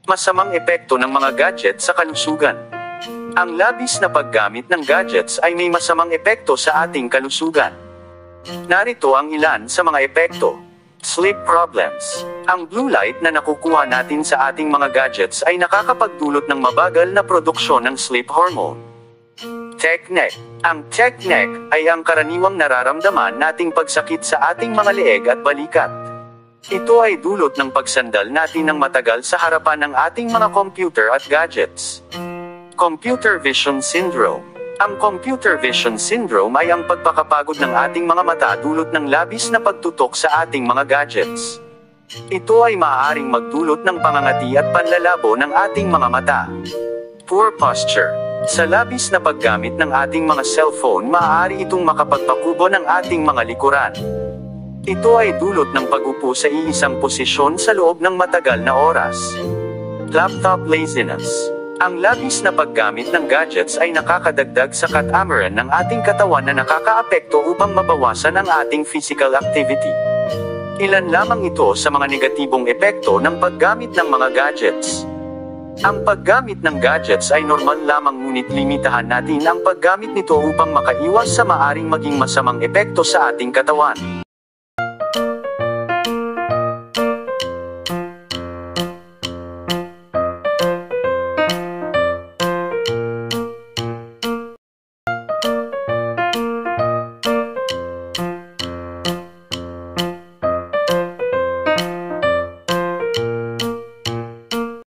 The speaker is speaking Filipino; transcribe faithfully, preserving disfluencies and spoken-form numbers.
Masamang epekto ng mga gadget sa kalusugan. Ang labis na paggamit ng gadgets ay may masamang epekto sa ating kalusugan. Narito ang ilan sa mga epekto. Sleep problems. Ang blue light na nakukuha natin sa ating mga gadgets ay nakakapagdulot ng mabagal na produksyon ng sleep hormone. Tech neck. Ang tech neck ay ang karaniwang nararamdaman nating pagsakit sa ating mga leeg at balikat. Ito ay dulot ng pagsandal natin ng matagal sa harapan ng ating mga computer at gadgets. Computer vision syndrome. Ang computer vision syndrome ay ang pagpakapagod ng ating mga mata dulot ng labis na pagtutok sa ating mga gadgets. Ito ay maaaring magdulot ng pangangati at panlalabo ng ating mga mata. Poor posture. Sa labis na paggamit ng ating mga cellphone, maaari itong makapagpakubo ng ating mga likuran. Ito ay dulot ng pag-upo sa iisang posisyon sa loob ng matagal na oras. Laptop laziness. Ang labis na paggamit ng gadgets ay nakakadagdag sa katamaran ng ating katawan na nakakaapekto upang mabawasan ang ating physical activity. Ilan lamang ito sa mga negatibong epekto ng paggamit ng mga gadgets. Ang paggamit ng gadgets ay normal lamang, ngunit limitahan natin ang paggamit nito upang makaiwas sa maaring maging masamang epekto sa ating katawan.